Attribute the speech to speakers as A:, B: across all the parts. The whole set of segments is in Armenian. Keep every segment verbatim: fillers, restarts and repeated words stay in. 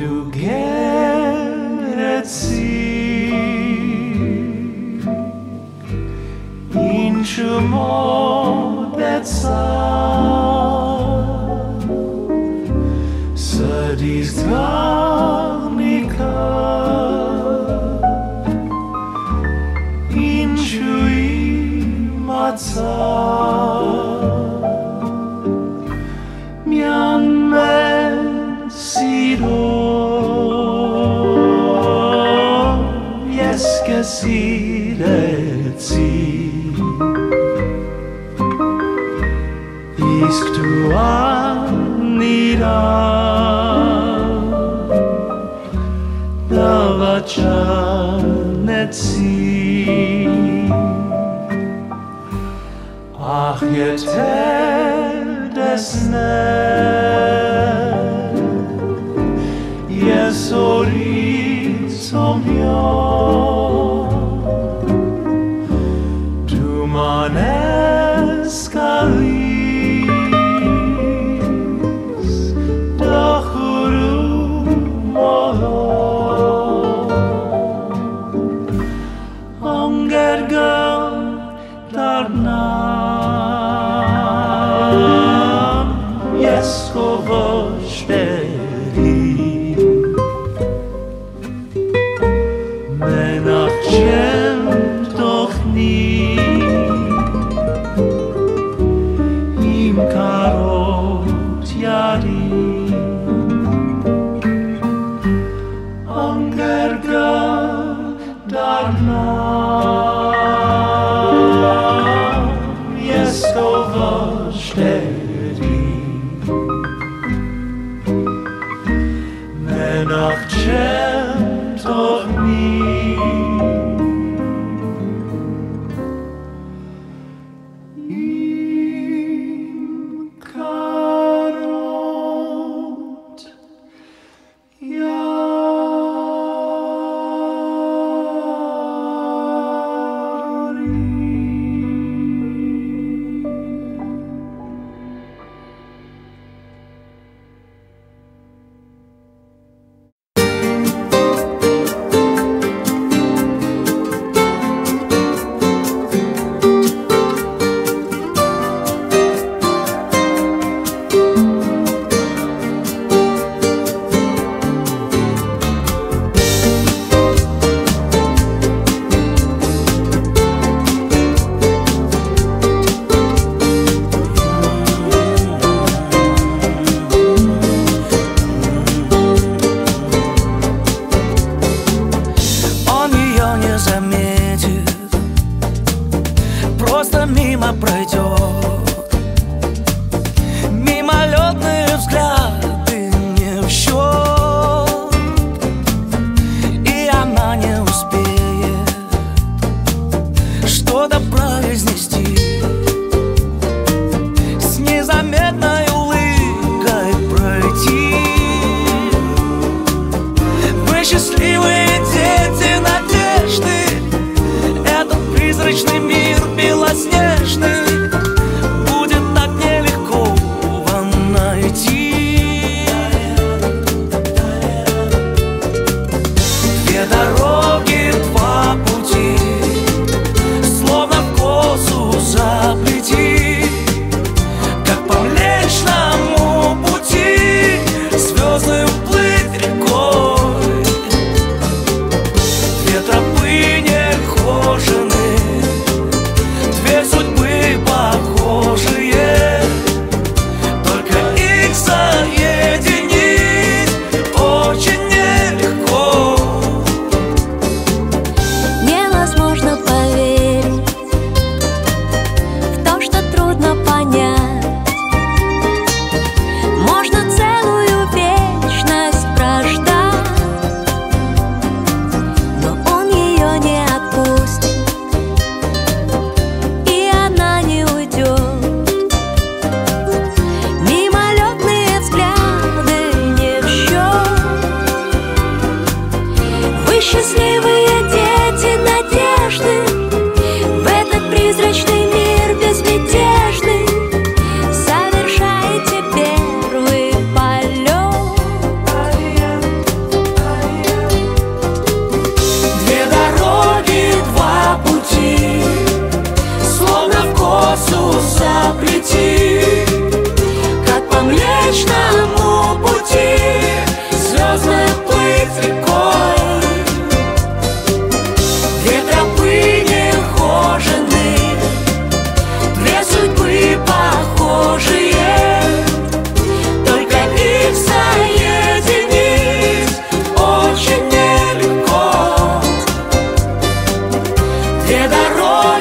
A: du get at sea into more that sun Sadis garnica into imatsa mian men sido yes que sidetsi Isk tu anida Davachanetsi Ach yeter desne Yes ori somyo Tu manescali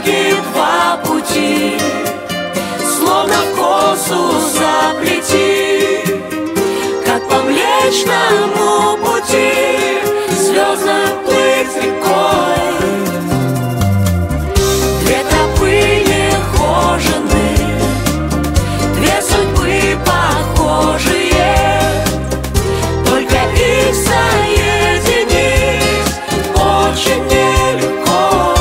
B: дороги два пути, словно в косу заплети, как по Млечному пути звездно плыть рекой. Две тропы нехожены, две судьбы похожие, только их соединить очень нелегко.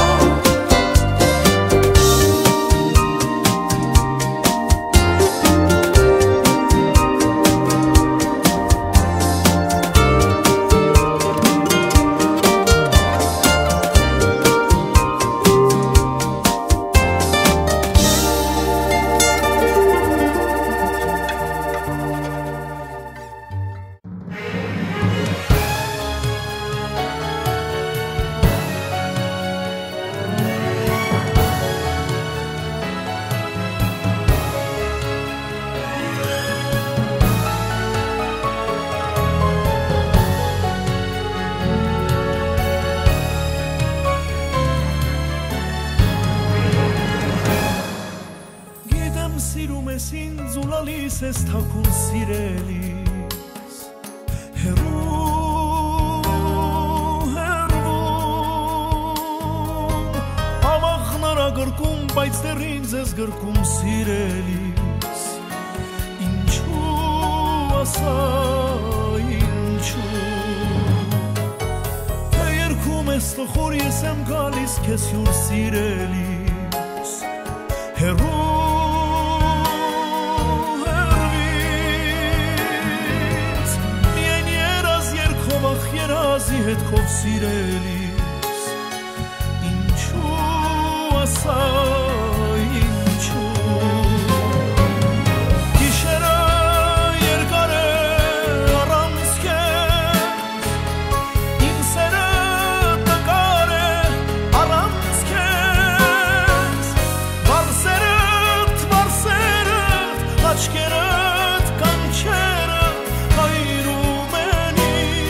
A: Es takun sirelis heru heru amaghnara grkum բայց դեռ ինձ ես գրքում սիրելիս ինչու ասա ինչու թե երգում ես տխուր ես եմ գալիս քեզ հյուր սիրելիս heru երազի հետքով սիրելիս ինչու ասա ինչու գիշերը երկար է առանց քեզ իմ սերը տկար է առանց քեզ վարսերդ վարսերդ աչքերդ կանչերդ հայրում են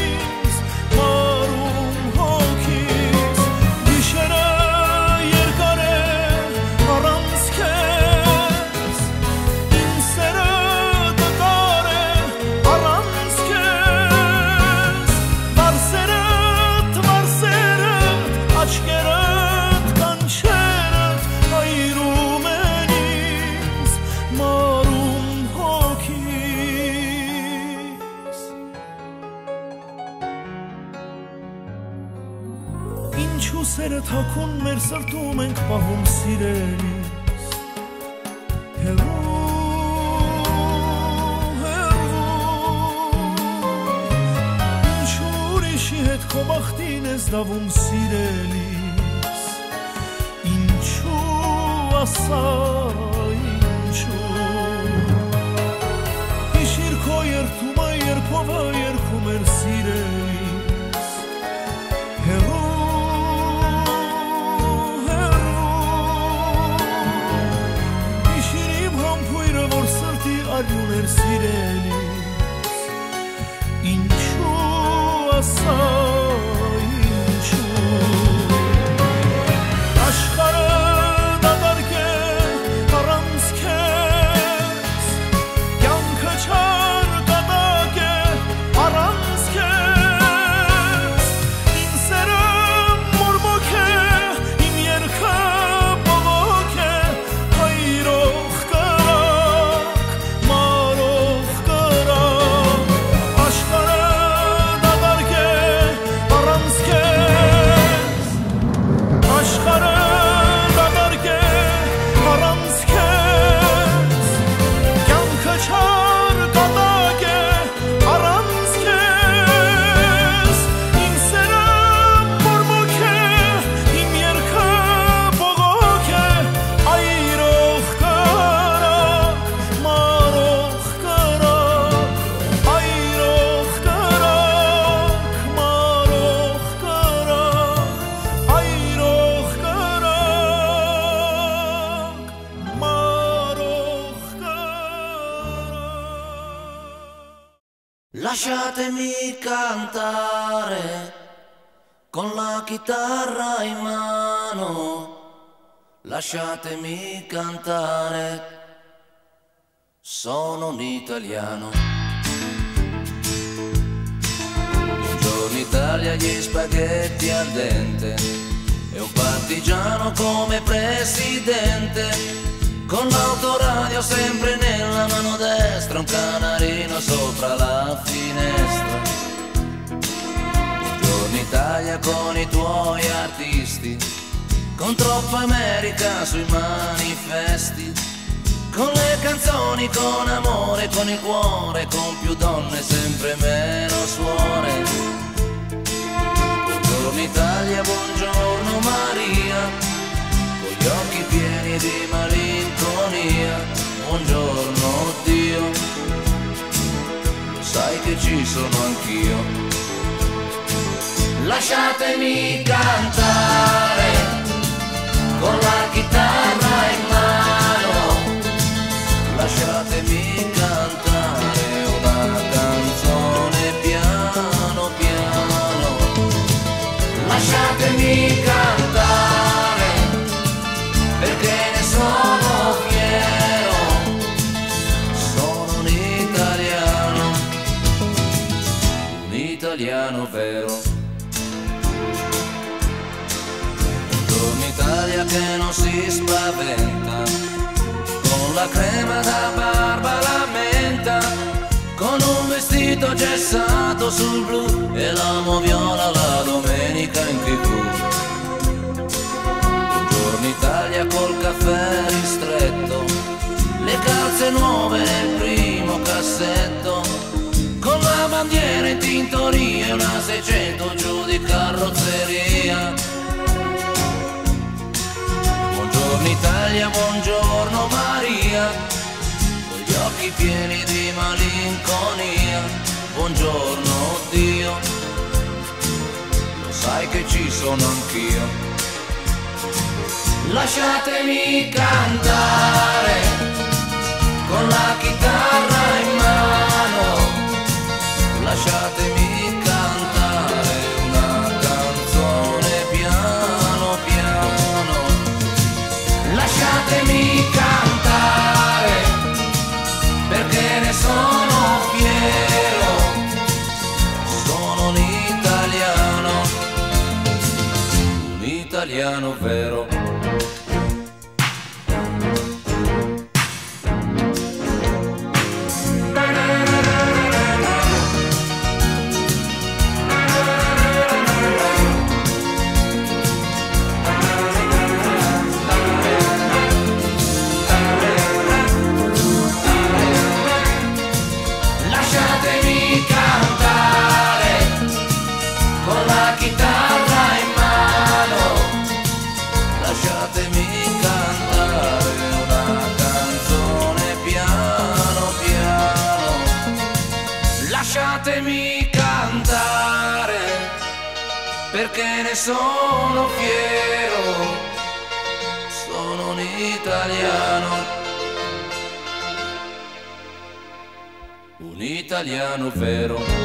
A: Ինչու սերը թաքուն մեր սրտում ենք պահում սիրելիս հեռու հեռու Ինչու ուրիշի հետ քո բախտին ես դավում սիրելիս Ինչու ասա ինչու Հիշիր քո երթումը երբովը երգում էր սիրելիս հեռու Արյուն էր սիրելիս Ինչու ասա ինչու Աշխարհը դատարկ է առանց քեզ Կյանքը չար կատակ է առանց քեզ Իմ սերը մորմոք է իմ երգը բողոք է հայրող
B: Lasciatemi cantare con la chitarra in mano,
C: lasciatemi cantare, sono un italiano. Buongiorno Italia, gli spaghetti al dente e un partigiano come presidente, con l'autoradio sempre nella mano destra, un canarino sopra la finestra. Buongiorno Italia con i tuoi artisti, con troppa America sui manifesti, con le canzoni, con amore, con il cuore, con più donne, sempre meno suore. Buongiorno Italia, buongiorno Maria, con gli occhi pieni di malinconia. Buongiorno Dio, lo sai che ci sono anch'io. Lasciatemi cantare con la chitarra in mano, lasciatemi cantare una canzone piano piano, lasciatemi cantare perché ne sono fiero, sono un italiano, un italiano vero. Italia che non si spaventa, con la crema da barba la menta, con un vestito gessato sul blu e l'amo viola la domenica in tv. Buongiorno Italia col caffè ristretto, le calze nuove nel primo cassetto, con la bandiera in tintoria e una seicento giù di carrozzeria. Buongiorno Italia, buongiorno Maria, con gli occhi pieni di malinconia. Buongiorno Dio, lo sai che ci sono anch'io. Lasciatemi cantare con la chitarra in mano, lasciatemi cantare una canzone piano piano, lasciatemi cantare perché ne sono fiero, sono un italiano, un italiano vero. Lasciatemi cantare perché ne sono fiero, sono un italiano, un italiano vero.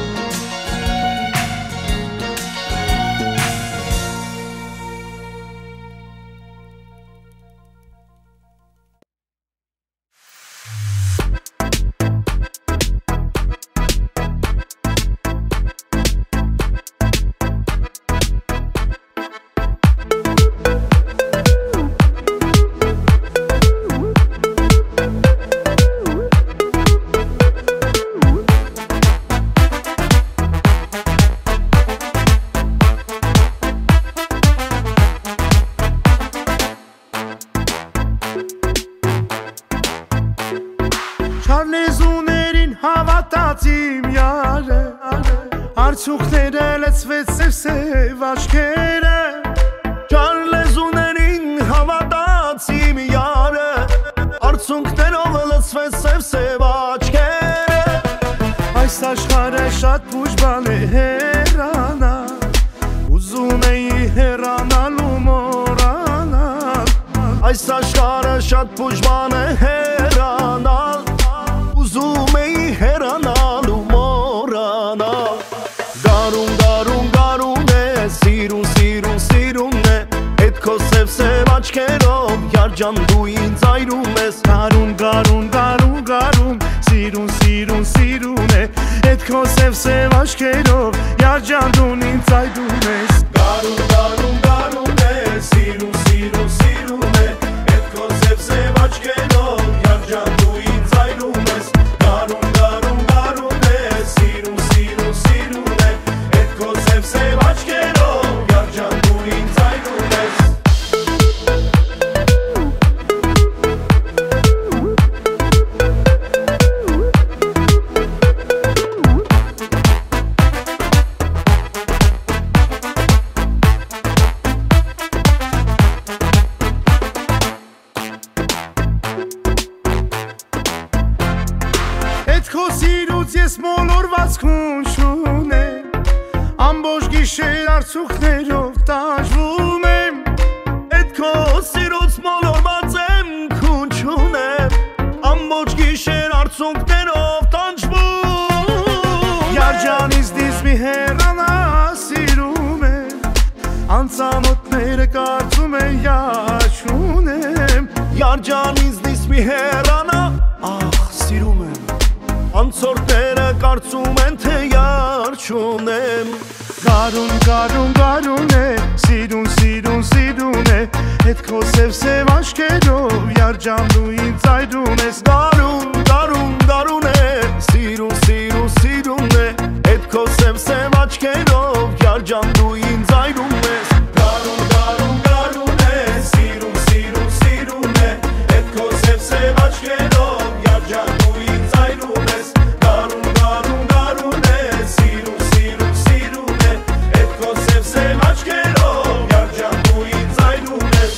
A: Արցուքները լցվեց սև-սև աչքերը, ճար լեզուներին հավատաց իմ յարը, արցունքներով լցվեց սև-սև աչքերը, այս աշխարհը շատ ուժ բան է հեռանալ, ուզում էի հեռանալ ու մոռանալ, այս աշխարհը շատ ուժ բան է հեռանալ, ուզում էի հեռանալ ու մոռանալ. Գարուն, գարուն, գարուն է, սիրուն, սիրուն, սիրուն է, էդ քո սև-սև աչքերով Ջան դու ինձ այրում ես Գարուն, գարուն, գարուն, գարուն Սիրուն, սիրուն, սիրուն է Էդ քո սև-սև աչքերով Յար ջան դու ինձ այրում ես Գարուն, գարուն, գարուն է Սիրուն, սիրուն, սիրուն է Էդ քո սև-սև աչքերով Յար ջան դու ինձ այրում ես Գարուն, գարուն, գարուն է Սիրուն, սիրուն, սիրուն է Էդ քո սև-սև աչքերով Յար ջան դու ինձ այրում ես Ես մոլորված քուն չունեմ Ամբողջ գիշեր արցունքներով տաշվում եմ Էդ քո սիրուց մոլորված եմ քուն չունեմ Ամբողջ գիշեր արցունքներով տանջվում Յար ջանից դից մի հեռանա սիրում եմ Անծանոթները կարծում են յար չունեմ Յար ջանից դից մի հեռանա ախ սիրում եմ Անցորդները կարծում են թե յար չունեմ Գարուն, գարուն, գարուն է Սիրուն, սիրուն, սիրուն է Էդ քո սև-սև աչքերով Յար ջան դու ինձ այրում ես Գարուն, գարուն, գարուն է Սիրուն, սիրուն, սիրուն է Էդ քո սև-սև աչքերով Յար ջան դու ինձ այրում ես Գարուն, գարուն, գարուն է Սիրուն, սիրուն, սիրուն է Էդ քո սև-սև աչքերով Յար ջան դու ինձ այրում ես Գարուն, գարուն, գարուն է Սիրուն, սիրուն, սիրուն է Էդ քո սև-սև աչքերով Յար ջան դու ինձ այրում ես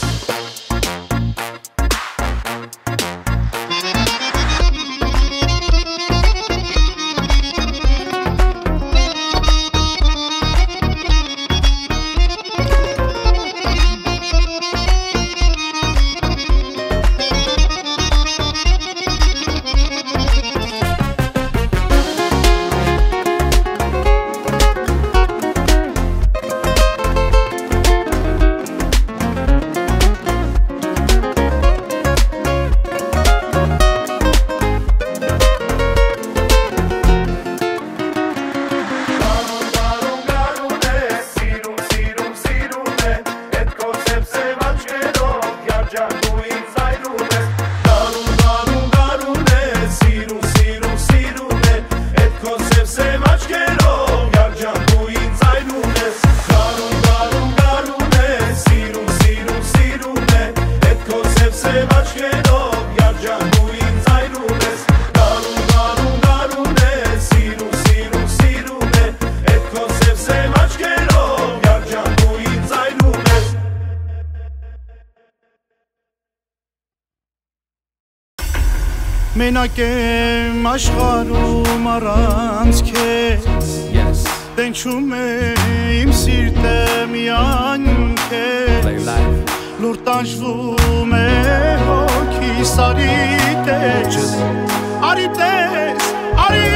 A: Մենակ եմ աշխարհում առանց քեզ Տենչում է իմ սիրտը միայն քեզ Լուր տանջվում է հոգիս արի տես Արի տես, արի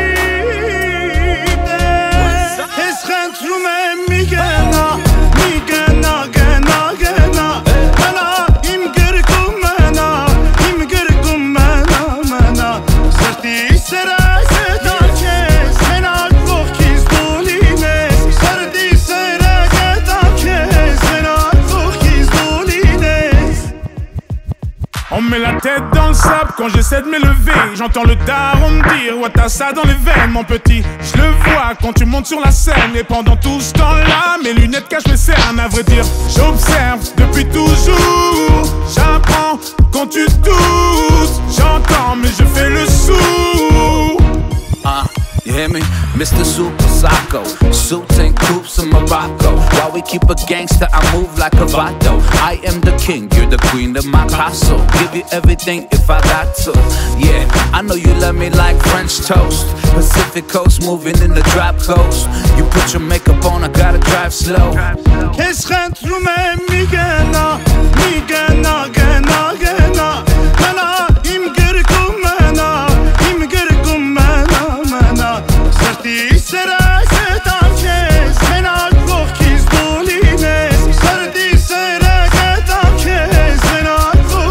A: տես Քեզ խնդրում եմ մի գնա, մի գնա, գնա, գնա Մնա իմ գրկում մնա, իմ գրկում մնա, մնա Սրտի սրս է տան քեզ, մենակ կողքից դու լինես Սրտի սրս է տան քեզ, մենակ կողքից դու լինես
D: On me la tête dans le sable quand j'essaie de m'élever. J'entends le daron me dire ouais t'as ça dans les veines mon petit. Je le vois quand tu montes sur la scène. Et pendant tout ce temps-là mes lunettes cachent mes cernes. À vrai dire j'observe depuis toujours. J'apprends quand tu doutes. J'entends mais je fais le sourd.
C: Uh, you hear me? Mister Super Psycho. Suits and coops in Morocco. While we keep a gangster, I move like a vato. I am the king, you're the queen of my castle. Give you everything if I got to. Yeah, I know you love me like French toast. Pacific coast, moving in the drop coast. You put your makeup on, I gotta drive slow.
A: Քեզ խնդրում եմ մի գնա, մի գնա, գնա, գնա Մնա իմ գրկում մնա, իմ գրկում մնա, մնա Սրտի սրս է տան քեզ, մենակ կողքից դու լինես Սրտի սրս է տան քեզ, մենակ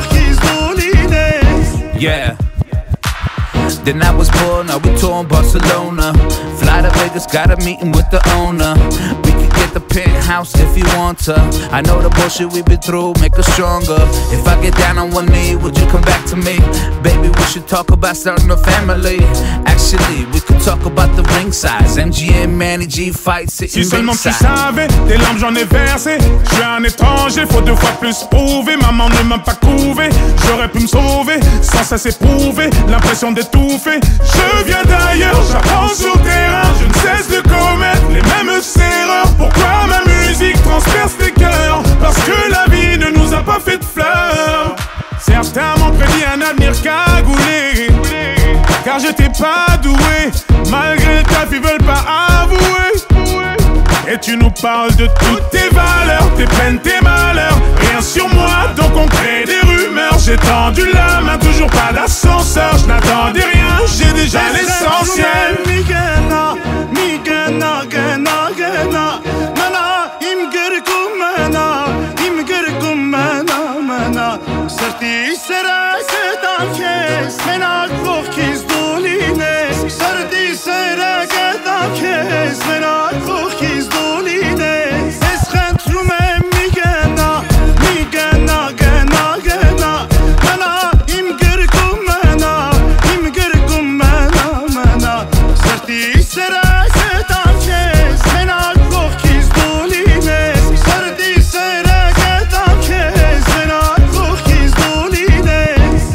C: Then I was poor, now we touring Barcelona. Fly to Vegas, got a meeting with the owner. We could get the penthouse if you want to. I know the bullshit we've been through make us stronger. If I get down on one knee, would you come back to me? Baby, we should talk about starting a family. Actually, we could talk about the ring size. M G M, Manny G, fight, sitting
D: Si seulement tu
C: ringside.
D: savais, tes larmes j'en ai versé. Je suis un étranger, faut deux fois plus prouver. Maman ne m'a pas couvé, j'aurais pu me sauver sans cesse éprouver l'impression d'étouffer. Je viens d'ailleurs, j'apprends sur le terrain. Je ne cesse de commettre les mêmes erreurs. Pourquoi ma musique transperce les cœurs? Parce que la vie ne nous a pas fait de fleurs. Certains m'ont prédit un avenir cagoulé, car j'étais pas doué. Malgré le taf, ils veulent pas avouer. Et tu nous parles de toutes tes valeurs, tes peines, tes malheurs. Rien sur moi, donc on crée des rumeurs. J'ai tendu la main, toujours pas d'ascenseur. Je n'attendais rien, j'ai déjà l'essentiel.
A: Migena, migena, gena, gena. Mena, im gerkum mena, im gerkum mena, mena. Sırtı sere sedan kes, mena korkiz dolines. Sırtı sere sedan kes, mena korkiz dolines. Es kentrume migena, migena, gena, gena. Mena, im gerkum mena, im gerkum mena, mena. Sırtı sere sedan kes, mena korkiz dolines. Sırtı sere sedan kes, mena korkiz dolines.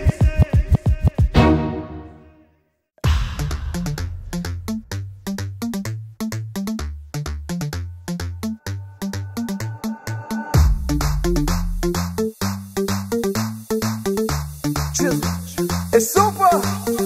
E: It's super.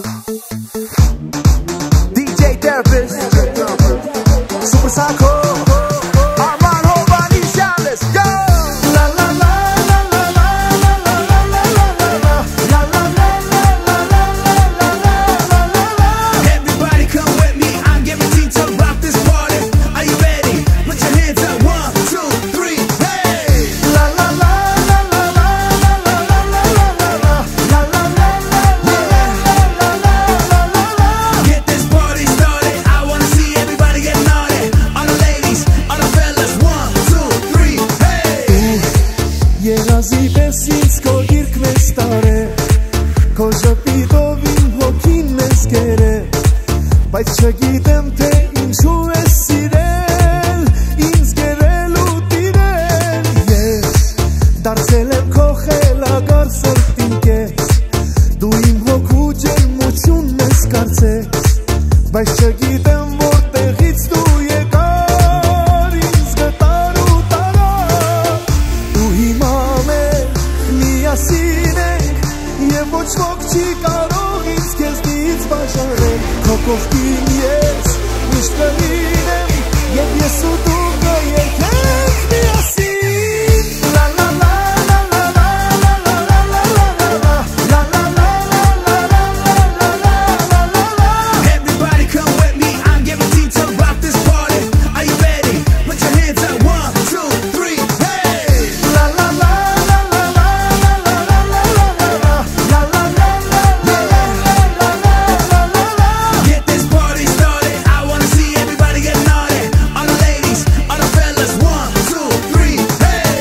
E: D J Therapist. Super Psycho. Armand Hobani Let's go. La la la la la la la la la la la. La la la la la la la la la la.
F: Everybody come with me, I'm guaranteed to rock this party. Are you ready? Put your hands up, one, two, three, hey!
E: La la la la la la la la la la la la. La la la la la la la la la.
F: Get this party started, I wanna see everybody get naughty. All the ladies, all the fellas, one, two, three, hey!
E: Եղազի պես ինձ քո գիրկն ես տարե, քո ժպիտովին հոգին ես կերը, բայց չգիտեմ թե ինչու ես սիրել, ինձ գերել ու տիրել, ես դարձել եմ քո խելագար սրտին կեզ, դու իմ հոգու ջերմությունն ես կարծես, բայց չգիտեմ որտեղից դու եկար, ինձ գտար ու տարար, դու հիմա մեր միասին ենք, և ոչ ոք չի կարող ինձ քեզնից բաժանել, քո կողքին ես միշտ կլինեմ, և ես ու դու կերգենք միասին, la la la la la la la la la la la. La la la la la la la la la la.
F: Everybody come with me, I'm guaranteed to rock this party. Are you ready? Put your hands up, one, two, three, hey!
E: La la la la la la la la la la la. La la la la la la la la la la.
F: Get this party started, I wanna see everybody get naughty. All the ladies, all the fellas, one, two, three, hey!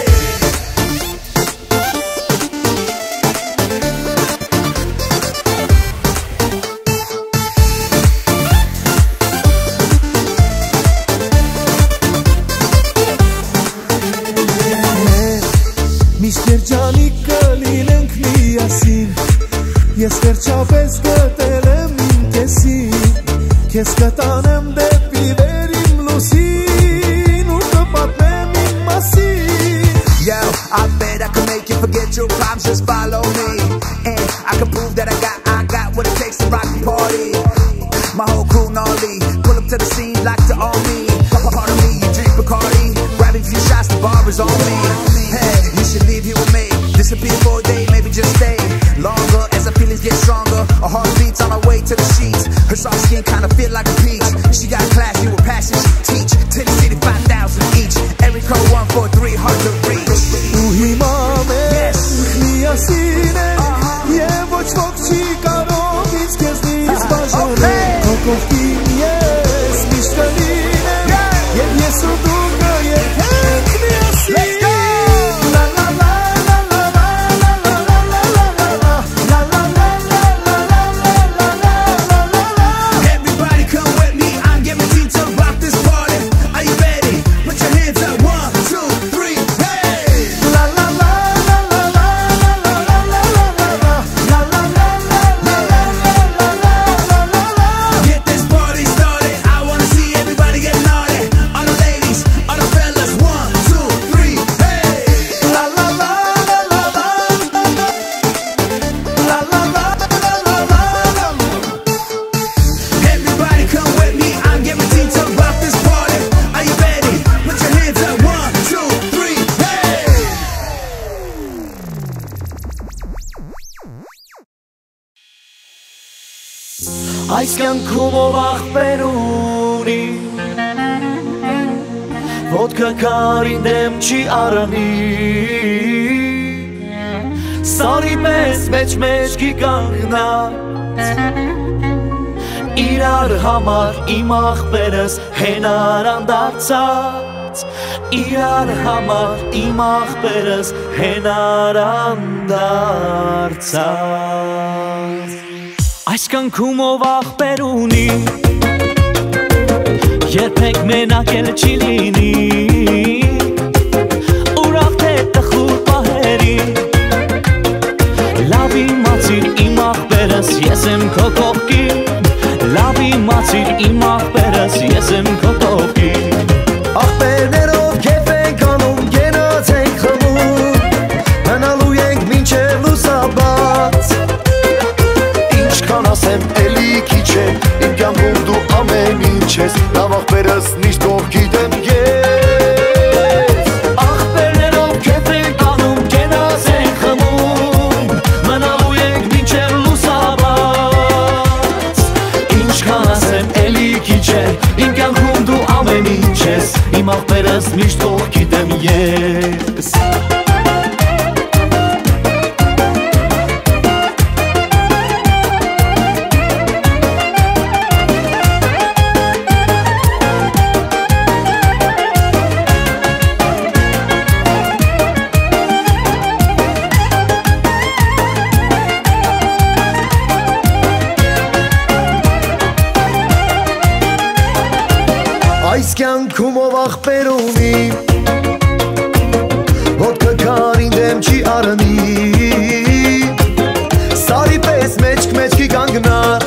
E: Միշտ երջանիկ կլինենք միասին, ես վերջապես գտել եմ իմ կեսին, քեզ կտանեմ դեպի վեր իմ լուսին, ու կպատմեմ իմ մասին.
F: Yo, I bet I can make you forget your problems, just follow me. And I can prove that I got, I got what it takes to rock the party. My whole crew gnarly, pull up to the scene like the army. Part of me, you drink Bacardi, grab a few shots, the bar is on me. Hey, you should leave here with me, disappear for a day, maybe just stay longer as the feelings get stronger. A heartbeat's on our way to the sheets, her soft skin kinda feel like a peach. She got class, you with passion, she teach, to the city five thousand each. Every code one four three, hard to reach.
E: Ու հիմա մենք միասին ենք, և ոչ ոք չի կարող ինձ քեզնից Այս կյանքում ով ախպեր ունի Ոտքը կարին դեմ չի արանի Սարի պես մեջ մեջքի կանգնած Իրար համար իմ ախպերս հենարան դարձած Իրար համար իմ ախպերս հենարան դարձած Այս կյանքում ով ախպեր ունի Երբեք մենակ էլ չի լինի Ուրախ թե տխուր պահերի Լավ իմացիր իմ ախպերս ես եմ քո կողքին Լավ իմացիր իմ ախպերս ես եմ քո կողքին Ախպերներով կեֆ ենք անում գնաց ենք խմում Մնալու ենք մինչև լուսաբաց Ինչքան ասեմ էլի քիչ է իմ կյանքում դու ամեն ինչ ես Լավ ախպերս միշտ կողքիդ եմ ես Ախպերներով կեֆ ենք անում գնաց ենք խմում Մնալու ենք մինչև լուսաբաց Ինչքան ասեմ էլի քիչ է իմ կյանքում դու ամեն ինչ ես Իմ ախպերս միշտ կողքիդ եմ ես Այս կյանքում ով ախպեր ունի Ոտքը կարին դեմ չի արանի Սարի պես մեջք մեջքի կանգնած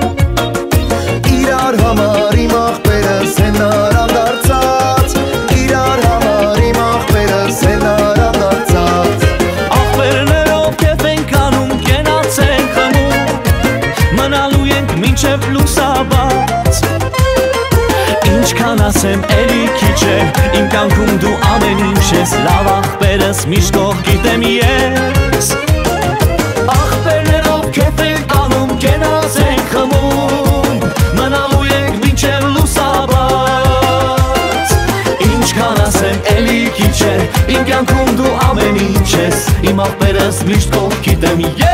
E: Իրար համար իմ ախպերս հենարան դարձած Իրար համար իմ ախպերս հենարան դարձած Ախպերներով կեֆ ենք անում կենաց ենք խմում Մնալու ենք մինչև լուսաբաց Ինչքան ասեմ էլի քիչ է իմ կյանքում դու ամեն ինչ ես Լավ ախպերս միշտ կողքիդ եմ ես Ախպերներով կեֆ ենք անում կենաց ենք խմում Մնալու ենք մինչև լուսաբաց Ինչքան ասեմ էլի քիչ է իմ կյանքում դու ամեն ինչ ես Իմ ախպերս միշտ կողքիդ եմ ես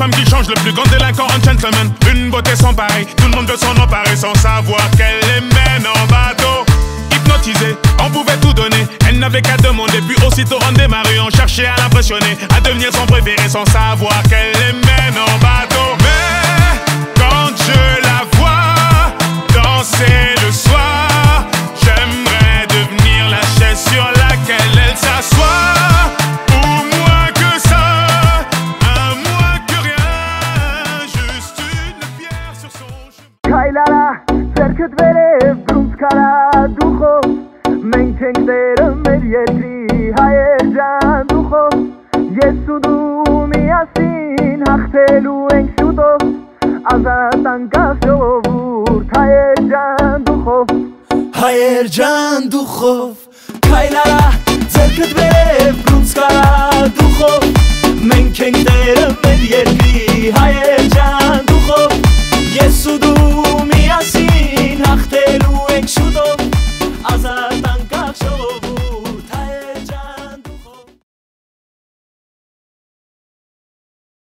D: femme qui change, le plus grand délinquant, un gentleman. Une beauté sans pareil, tout le monde veut s'en emparer sans savoir qu'elle les mène en bateau. Hypnotisée, on pouvait tout donner, elle n'avait qu'à demander. Puis aussitôt on démarrait, on cherchait à l'impressionner, à devenir son préféré sans savoir qu'elle les mène en bateau. Mais quand je la vois danser le soir, j'aimerais devenir la chaise sur laquelle elle s'assoit. Ou moins que ça, un moins que rien, juste une pierre sur son chemin.
E: Kailala, cerket vere, brunskala, ducho. Menken dere merietri, hayejan ducho. Yesudu miasin, hachtelu enksudo. Azatan kashovur, hayejan ducho.
G: Hayejan ducho. Kailala, cerket vere, brunskala, ducho. Menken dere merietri.